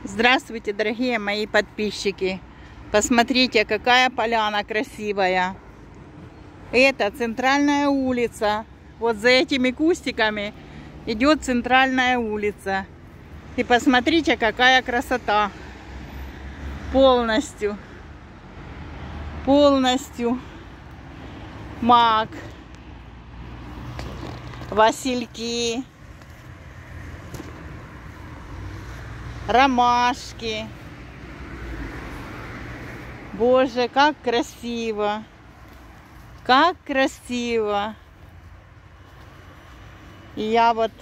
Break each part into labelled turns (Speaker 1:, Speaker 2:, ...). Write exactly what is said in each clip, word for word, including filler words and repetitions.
Speaker 1: Здравствуйте, дорогие мои подписчики! Посмотрите, какая поляна красивая. Это центральная улица. Вот за этими кустиками идет центральная улица. И посмотрите, какая красота. Полностью. Полностью. Мак. Васильки. Ромашки. Боже, как красиво! Как красиво! И я вот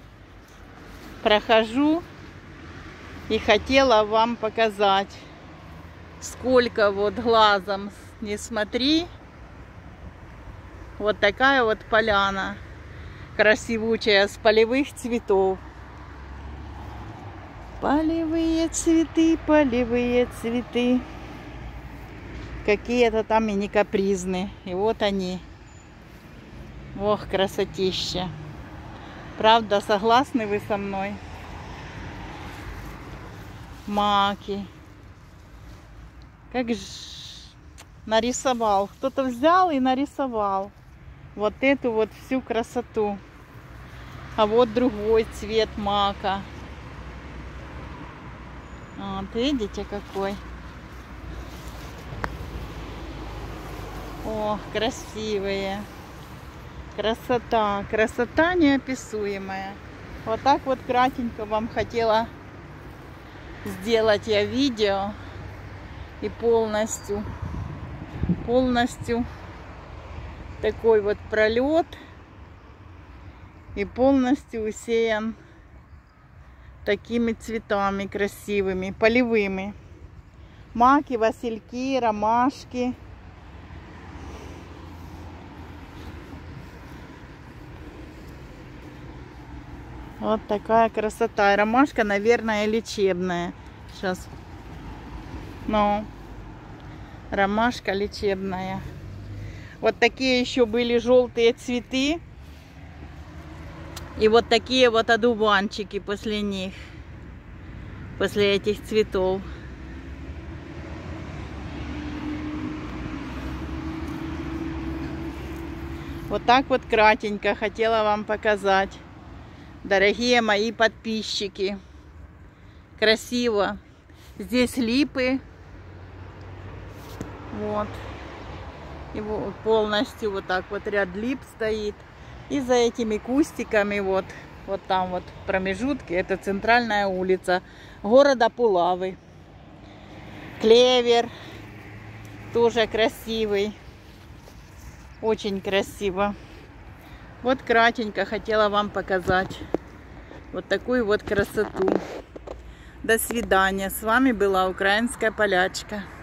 Speaker 1: прохожу и хотела вам показать, сколько вот глазом не смотри, вот такая вот поляна красивучая с полевых цветов. Полевые цветы, полевые цветы. Какие-то там и не капризные. И вот они. Ох, красотища. Правда, согласны вы со мной? Маки. Как же нарисовал. Кто-то взял и нарисовал вот эту вот всю красоту. А вот другой цвет мака. Вот, видите, какой? О, красивые. Красота. Красота неописуемая. Вот так вот кратенько вам хотела сделать я видео. И полностью, полностью такой вот пролет. И полностью усеян такими цветами красивыми, полевыми. Маки, васильки, ромашки. Вот такая красота. И ромашка, наверное, лечебная. Сейчас. Ну, ромашка лечебная. Вот такие еще были желтые цветы. И вот такие вот одуванчики после них. После этих цветов. Вот так вот кратенько хотела вам показать. Дорогие мои подписчики. Красиво. Здесь липы. Вот. И вот полностью вот так вот ряд лип стоит. И за этими кустиками вот, вот там вот промежутки, это центральная улица города Пулавы. Клевер тоже красивый. Очень красиво. Вот кратенько хотела вам показать вот такую вот красоту. До свидания. С вами была Украинская полячка.